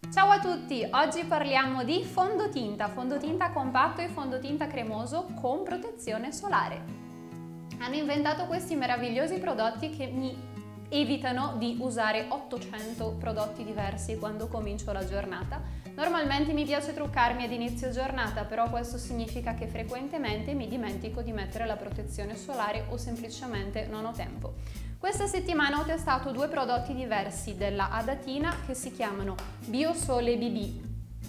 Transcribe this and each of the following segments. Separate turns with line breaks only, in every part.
Ciao a tutti, oggi parliamo di fondotinta compatto e fondotinta cremoso con protezione solare. Hanno inventato questi meravigliosi prodotti che mi evitano di usare 800 prodotti diversi quando comincio la giornata. Normalmente mi piace truccarmi ad inizio giornata, però questo significa che frequentemente mi dimentico di mettere la protezione solare o semplicemente non ho tempo. Questa settimana ho testato due prodotti diversi della Adatina che si chiamano Biosole BB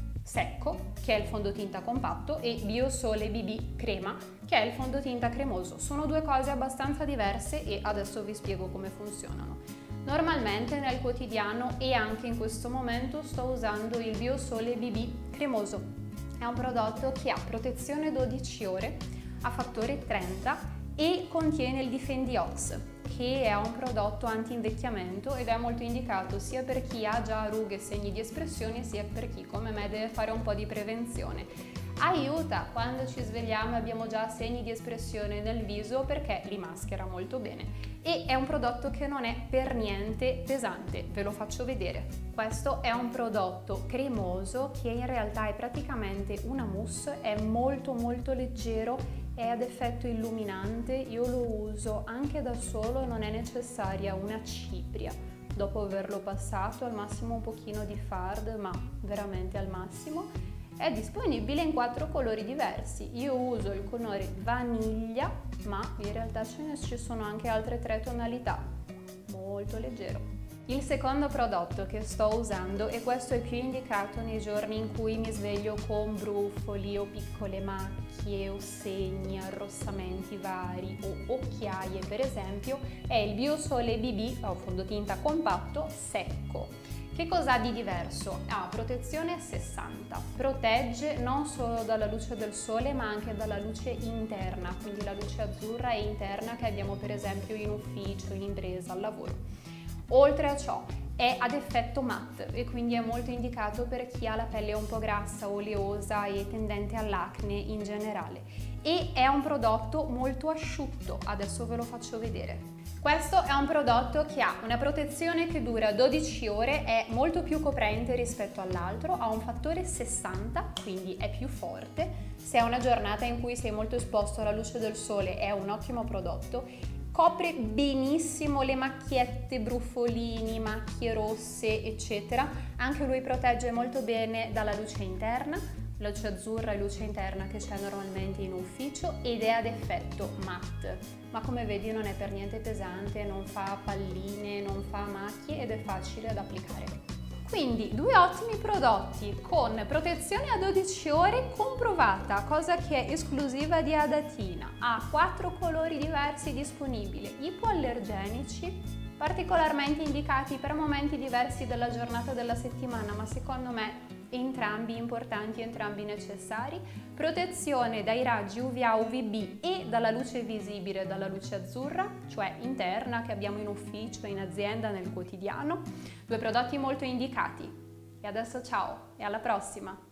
secco, che è il fondotinta compatto, e Biosole BB crema, che è il fondotinta cremoso. Sono due cose abbastanza diverse e adesso vi spiego come funzionano. Normalmente nel quotidiano e anche in questo momento sto usando il Biosole BB cremoso. È un prodotto che ha protezione 12 ore, a fattore 30 e contiene il Difendiox, che è un prodotto anti-invecchiamento ed è molto indicato sia per chi ha già rughe e segni di espressione sia per chi come me deve fare un po' di prevenzione. Aiuta quando ci svegliamo e abbiamo già segni di espressione nel viso perché li maschera molto bene e è un prodotto che non è per niente pesante, ve lo faccio vedere. Questo è un prodotto cremoso che in realtà è praticamente una mousse, è molto leggero, è ad effetto illuminante, io lo uso anche da solo, non è necessaria una cipria dopo averlo passato, al massimo un pochino di fard, ma veramente al massimo. È disponibile in 4 colori diversi, io uso il colore vaniglia, ma in realtà ci sono anche altre 3 tonalità, molto leggero. Il secondo prodotto che sto usando, e questo è più indicato nei giorni in cui mi sveglio con brufoli o piccole macchie o segni, arrossamenti vari o occhiaie per esempio, è il Biosole BB o fondotinta compatto secco. Che cosa ha di diverso? Ha protezione 60, protegge non solo dalla luce del sole ma anche dalla luce interna, quindi la luce azzurra e interna che abbiamo per esempio in ufficio, in impresa, al lavoro. Oltre a ciò è ad effetto matte e quindi è molto indicato per chi ha la pelle un po' grassa, oleosa e tendente all'acne in generale. E è un prodotto molto asciutto, adesso ve lo faccio vedere. Questo è un prodotto che ha una protezione che dura 12 ore, è molto più coprente rispetto all'altro, ha un fattore 60, quindi è più forte. Se è una giornata in cui sei molto esposto alla luce del sole è un ottimo prodotto. Copre benissimo le macchiette, brufolini, macchie rosse, eccetera. Anche lui protegge molto bene dalla luce interna, la luce azzurra e luce interna che c'è normalmente in ufficio ed è ad effetto matte. Ma come vedi non è per niente pesante, non fa palline, non fa macchie ed è facile da applicare. Quindi due ottimi prodotti con protezione a 12 ore comprovata, cosa che è esclusiva di Adatina. Ha 4 colori diversi disponibili, ipoallergenici, particolarmente indicati per momenti diversi della giornata della settimana, ma secondo me entrambi importanti, entrambi necessari, protezione dai raggi UVA, UVB e dalla luce visibile, dalla luce azzurra, cioè interna che abbiamo in ufficio, in azienda, nel quotidiano, due prodotti molto indicati. E adesso ciao e alla prossima!